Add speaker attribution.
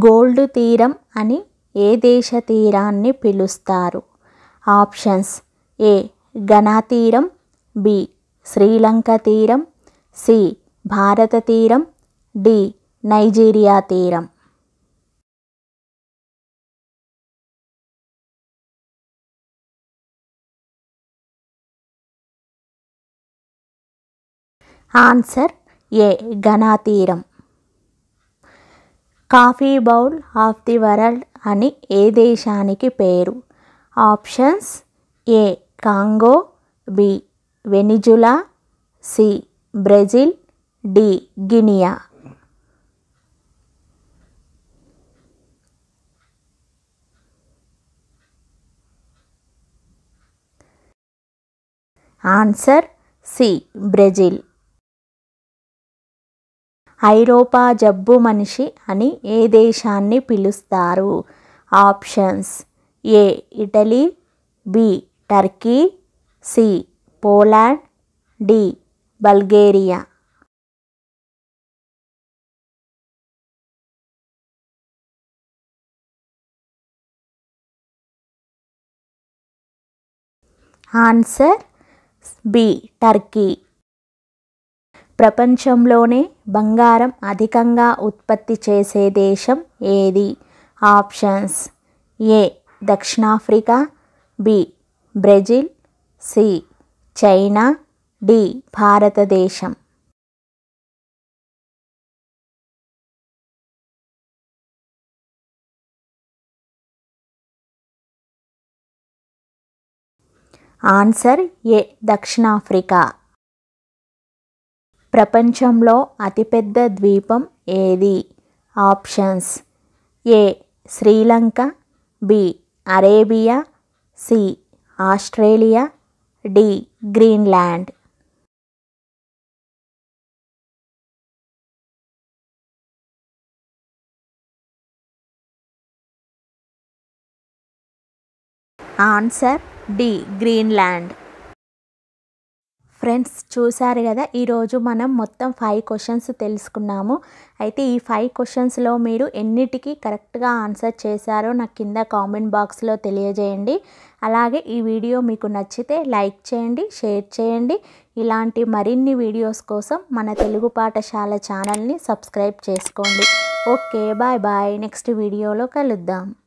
Speaker 1: Gold తీరం అని ఏ దేశ తీరాన్ని పిలుస్తారు? ఆప్షన్స్: ఏ ఘనా తీరం, బి శ్రీలంక తీరం, సి భారత తీరం, డి నైజీరియా తీరం. ఆన్సర్ ఏ ఘనా తీరం. Coffee bowl of the world అని ఏ దేశానికి పేరు? Options: A Congo, B Venezuela, C Brazil, D Guinea. Answer C Brazil. ఐరోపా జబ్బు మనిషి అని ఏ దేశాన్ని పిలుస్తారు? Options: A Italy, B Turkey, C Poland, D Bulgaria. Answer B Turkey. ప్రపంచంలోనే బంగారం అధికంగా ఉత్పత్తి చేసే దేశం ఏది? ఆప్షన్స్: ఏ దక్షిణాఫ్రికా, B Brazil, C China, D భారతదేశం. ఆన్సర్ ఏ దక్షిణాఫ్రికా. ప్రపంచంలో అతిపెద్ద ద్వీపం ఏది? Options: A Sri Lanka, B Arabia, C Australia, D Greenland. Answer D Greenland. Friends, చూసారు కదా, ఈరోజు మనం మొత్తం 5 క్వశ్చన్స్ తెలుసుకున్నాము. అయితే ఈ 5 క్వశ్చన్స్లో మీరు ఎన్నిటికీ కరెక్ట్గా ఆన్సర్ చేశారో నాకు కింద కామెంట్ బాక్స్లో తెలియజేయండి. అలాగే ఈ వీడియో మీకు నచ్చితే లైక్ చేయండి, షేర్ చేయండి. ఇలాంటి మరిన్ని వీడియోస్ కోసం మన తెలుగు పాఠశాల ఛానల్ని సబ్స్క్రైబ్ చేసుకోండి. Okay, bye bye. నెక్స్ట్ వీడియోలో కలుద్దాం.